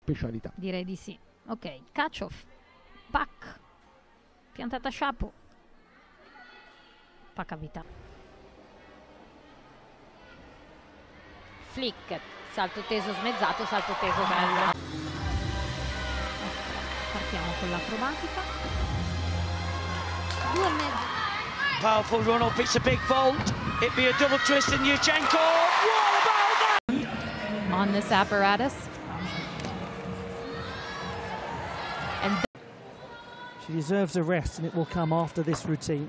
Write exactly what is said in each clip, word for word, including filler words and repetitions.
specialità. Direi di sì. Ok, Kachov, Pak, piantata Shapo, Pakavita. Flick, salto teso smezzato, salto teso bello. Okay, partiamo con l'acrobatica. Due e mezzo. Powerful run up, it's a big vault. It'd be a double twist in Yurchenko. What about that? On this apparatus. And she deserves a rest, and it will come after this routine.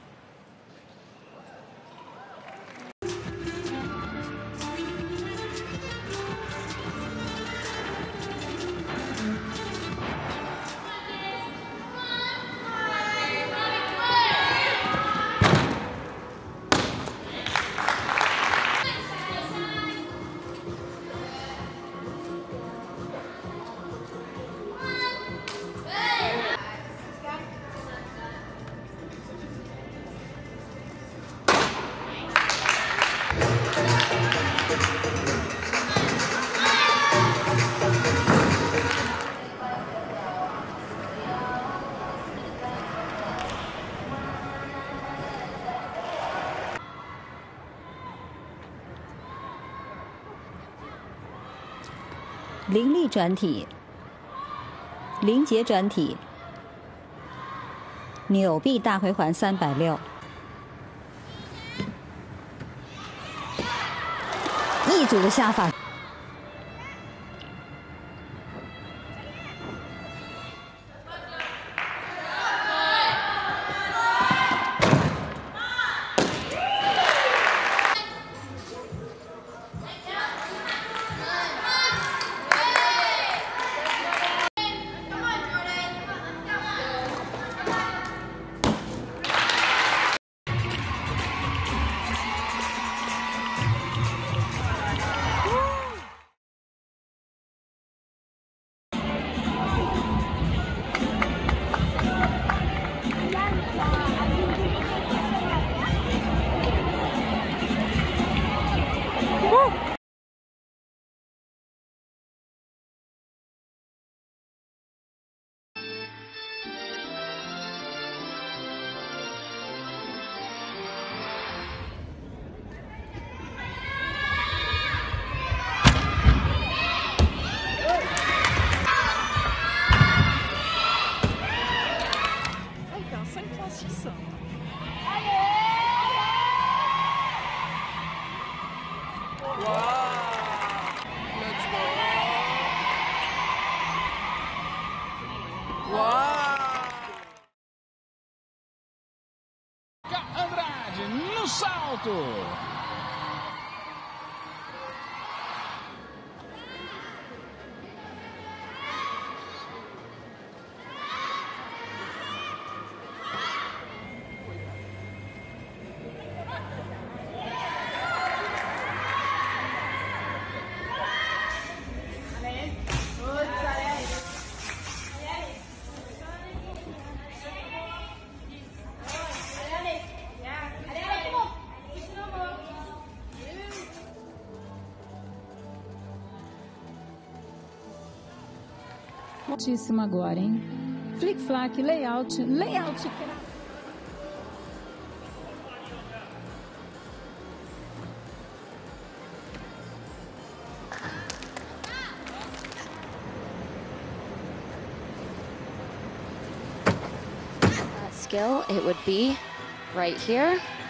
"凌力转体、凌节转体、扭臂大回环三百六，一组的下法。 Rebeca Andrade no salto. Fortíssimo agora, hein? Flick-flack, layout, layout. skill, it would be right here.